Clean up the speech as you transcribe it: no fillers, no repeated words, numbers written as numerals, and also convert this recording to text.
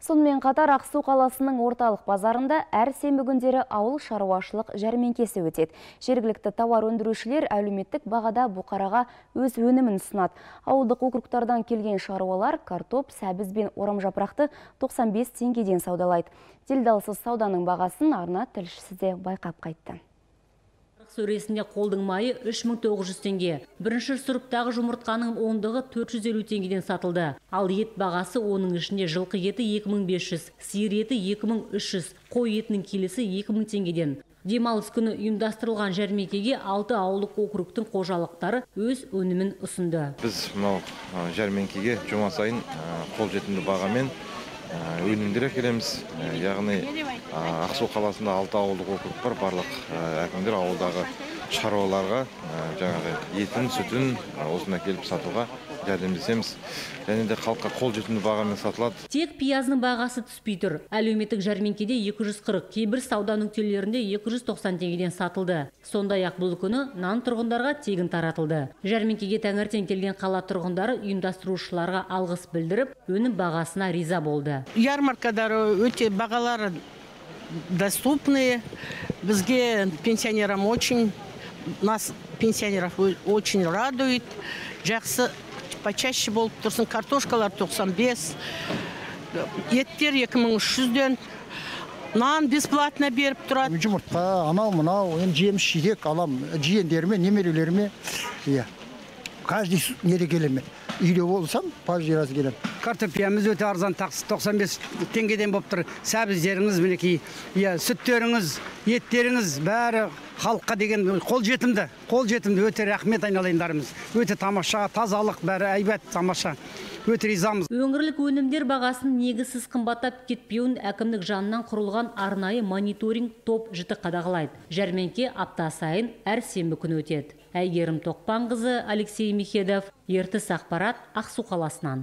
Сонымен қатар Ақсу қаласының орталық базарында әр сенбі күндері ауыл шаруашылық жәрмеңкесі өтеді. Жергілікті тауар өндірушілер әлеуметтік бағада бұқараға өз өнімін ұсынады. Ауылдық округтардан келген шаруалар картоп, сәбіз бен орамжапырақты 95 теңгеден саудалайды. Делдалсыз сауданың бағасын арна тілшісі де байқап қайтты. Сөресінде қолдың майы 3900 теңге. Бірінші сұрыптағы жұмыртқаның ондығы 450 теңгеден сатылды. Ал ет бағасы оның ішінде жылқы еті 2500, сиыр еті 2300, қой етінің келісі 2000 теңгеден. Демалыс күні ұйымдастырылған жәрмеңкеге 6 ауылдық округтың қожалықтары өз өнімін ұсынды. Біз мынау жәрмеңкеге жұма сайын қолжетімді бағамен өнімдер әкелеміз. Яғни Ақсу қаласында 6 ауылдық округ бар, барлық әкімдер ауылдағы шаруаларға жаңағы етін, сүтін осында келіп сатуға жәрдемдесеміз. Және де халыққа қолжетімді бағамен сатылады. Тек пиязның бағасы түспей тұр. Әлеуметтік жәрмеңкеде 240, кейбір сауда нүктелерінде 290 теңгеден сатылды. Сондай-ақ бұл күні нан тұрғындарға тегін таратылды. Жәрмеңкеге таңертең келген қала тұрғындары ұйымдастырушыларға алғыс білдіріп, өнім бағасына риза болды. Ярмаркадар өте бағалары доступные. Бізге пенсионерам нас пенсионеров очень радует. Жақсы почаще болып тұрсын. Картошкалар 95, еттер 2300-ден, нан бесплатно беріп тұрады. Жұмыртқа, анау-мынау, жеміс жидек алам, жиендеріме, немерелеріме, каждый неде келеме. Үйде болсам, каждый раз келем. Картопиямыз өте арзан, 95 теңгеден болып тұр. Сәбіздеріңіз, мінекей, сүттеріңіз, еттеріңіз бәрі халыққа деген қолжетімді өте рахмет айналайындарымыз. Өте тамаша, тазалық бәрі әйбәт, тамаша. Өте ризамыз. Өңірлік өнімдер бағасын негізсіз қымбаттап кетпеуін әкімдік жанынан құрылған арнайы мониторинг топ жіті қадағалайды. Жәрмеңке апта сайын әр сенбі күні өтеді. Әйгерім Тоқпанқызы, Алексей Михедов, Ертіс ақпарат, Ақсу қаласынан.